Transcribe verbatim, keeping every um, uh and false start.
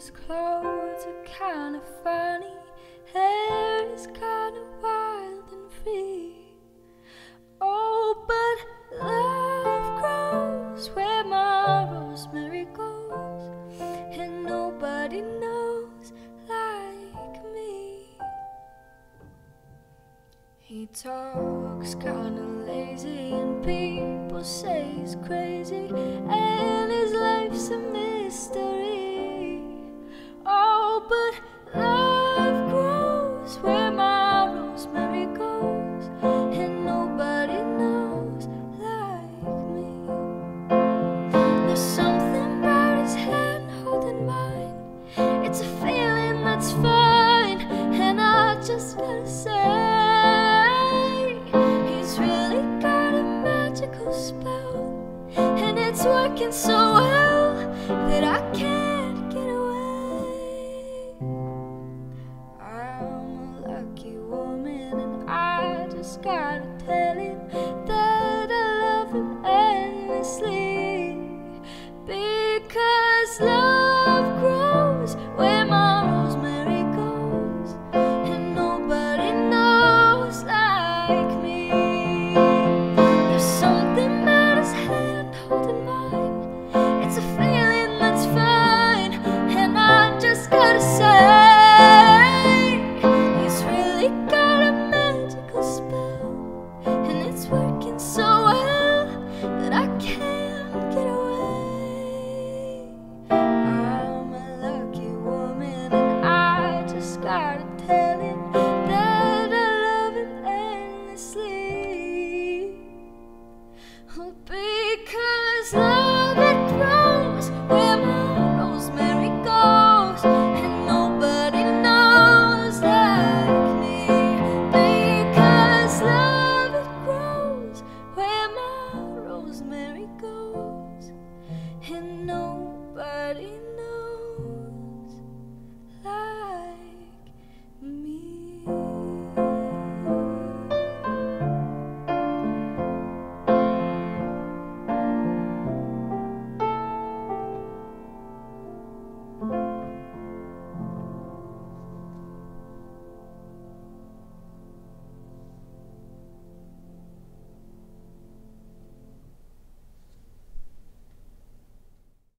His clothes are kind of funny, hair is kind of wild and free. Oh, but love grows where my Rosemary goes, and nobody knows like me. He talks kind of lazy, and people say he's crazy, and his life's a mystery. Oh, but love grows where my Rosemary goes, and nobody knows like me. There's something about his hand holding mine, it's a feeling that's fine, and I just gotta say, he's really got a magical spell, and it's working so well that I can't get away. I'm a lucky woman, and I just gotta tell him